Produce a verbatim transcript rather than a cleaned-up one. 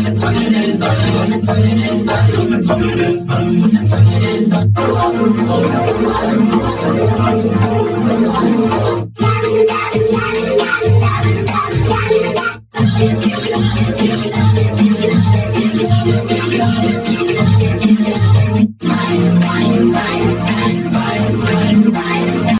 tell you it is done. When I tell you it is done. When I tell you it is done. When I tell you it is done. If you